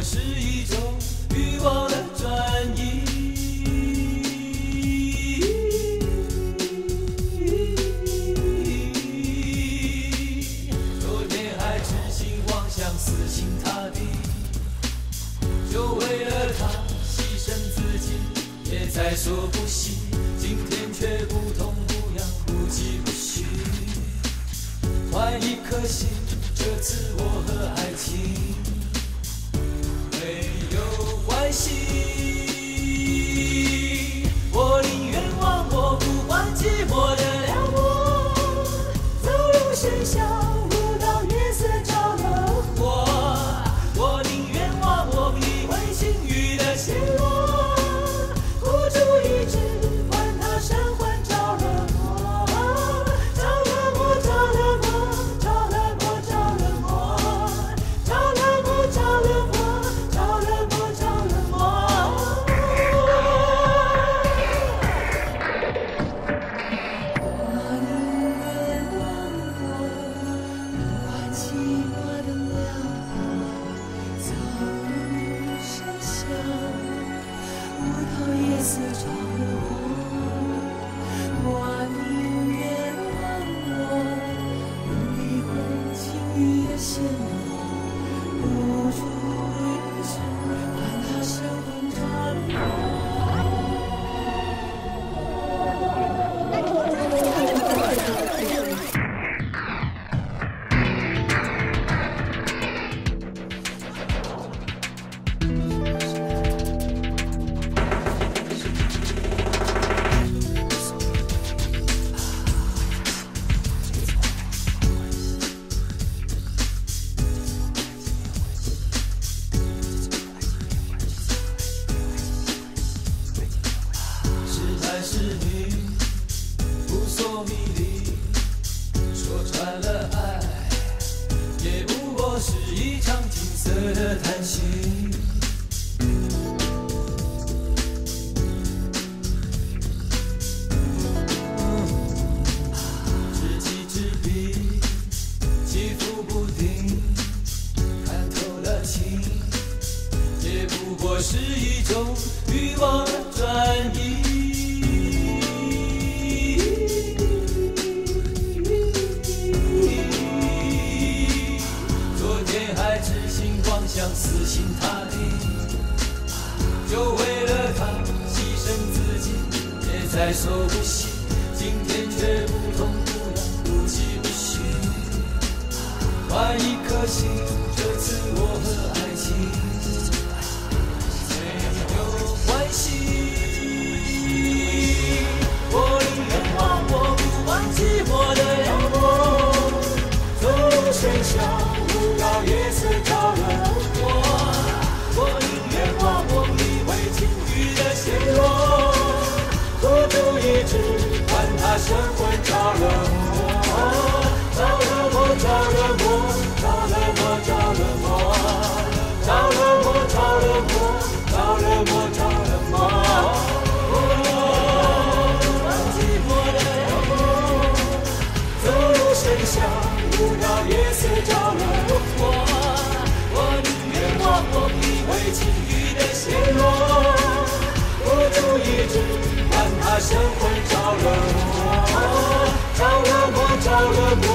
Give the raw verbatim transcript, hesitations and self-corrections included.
是一种欲望的转移。昨天还痴心妄想死心塌地，就为了他牺牲自己，也在说不惜。今天却不痛不痒，不疾不徐。换一颗心，这次我和爱情没有关系。我宁愿忘我，不管寂寞的了我。走入喧嚣，舞蹈夜色着了我。我宁愿忘我，体会情欲的陷落。孤注一掷，管他神魂着了魔，着了魔，着了魔，着了魔，着了魔，着了魔，着了魔，着了魔，着了魔。我宁愿忘我，不管寂寞的了我。走入喧嚣，舞蹈夜色着了我。我宁愿忘我，不理会情欲的陷落。不注一掷，管他神魂着了我。是男是女，扑朔迷离，说穿了爱，也不过是一场金色的叹息。知己知彼，起伏不定，看透了情，也不过是一种欲望的转移。昨天还痴心妄想死心塌地，就为了他牺牲自己，也在说不惜。今天却不痛不痒，不疾不徐。换一颗心，这次我和爱情没有关系。我宁愿忘我，不管寂寞的了我。走入喧嚣，舞蹈夜色着了我。我宁愿忘我，体会情欲的陷落。孤注一掷，管他神魂着了魔，着了魔，着了魔，着了魔，着了魔，着了魔，着了魔，着了魔，着了魔。不管寂寞的了我，走入喧嚣，舞蹈夜色着了我。我宁愿忘我，体会情欲的陷落。孤注一掷，管他神魂着了魔，着了魔，着了魔。